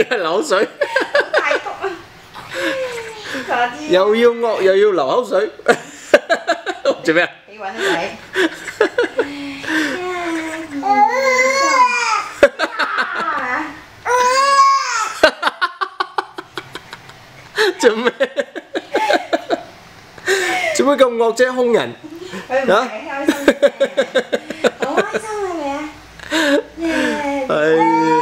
流口水。 大督啊！ 又要惡又要流口水，做咩啊？ 你揾你仔。 做咩？做咩咁惡啫，兇人？ 佢唔係開心嘅，好開心係咪啊？ 係。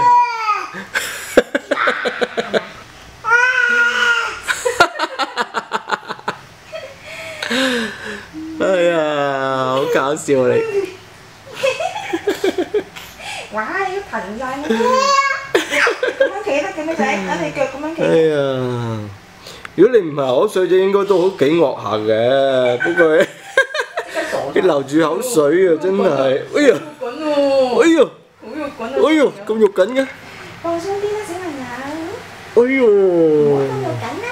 哎呀，好搞笑啊你！ 哇！你都騰晒咩？咁樣企得嘅咩仔？等你腳咁樣企。 哎呀，如果你唔係口水就應該都好幾惡下嘅，不過你流住口水啊，真係，哎呀， 滾喎！ 哎呀， 好肉滾啊！ 哎呀，咁肉緊嘅， 放鬆啲啦，小朋友。 哎呦， 唔好咁肉緊啦。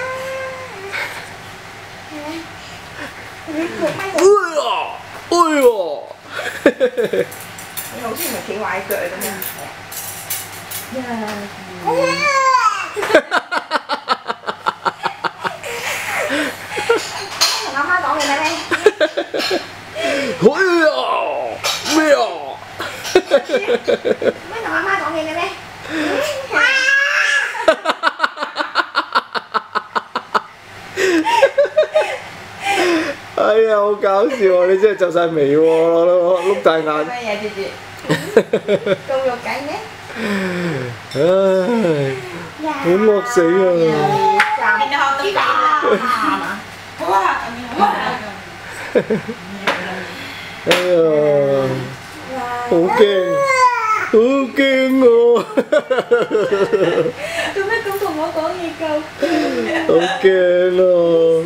係咪？你腳跛到。 哎呀，哎呀， 你好似唔係企壞腳咁樣。同阿媽講嘅咩咧？ 哎呀，咩啊？ 咩同阿媽講嘅咩？ 哎呀，好搞笑啊！你真係皺晒眉喎，碌大眼。 咩嘢住住？咁肉緊嘅？ 唉，好惡死啊！ 見到學到啦，哇！ 哎呀，好驚，好驚啊！ 做咩咁同我講嘢夠？ 好驚啊！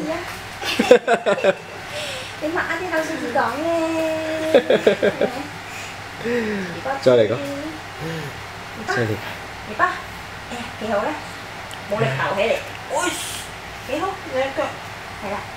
你抹下啲口水紙講咧。 再嚟個，再嚟。 嚟吧，誒幾好咧，冇力浮起嚟，喂，幾好，你隻腳係啦。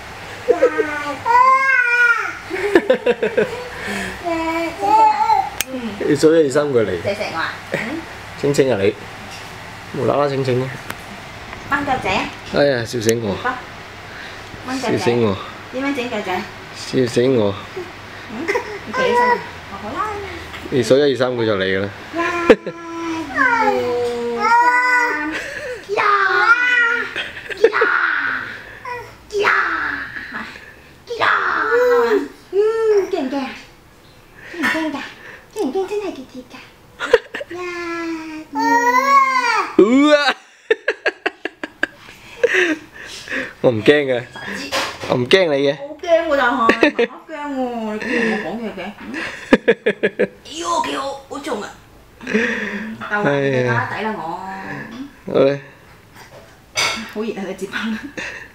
你數1、2、3佢嚟， 錫錫我啊？ 清清啊你，無啦啦清清啊！ 掹腳仔啊！ 哎呀，笑死我， 掹腳笑死仔， 我， 點樣整腳仔？ 笑死我！ 你企起身，好啦。 你數1、2、3佢就嚟㗎啦。 驚唔驚啊？驚唔驚㗎？驚唔驚真係結結㗎？ 我唔驚嘅，我唔驚你嘅。 好驚喎，但係媽媽驚喎，你咁同我講嘢嘅？喲，幾好，好重啊！鬥下你打底啦我。 好咧。 好熱啊！你接翻。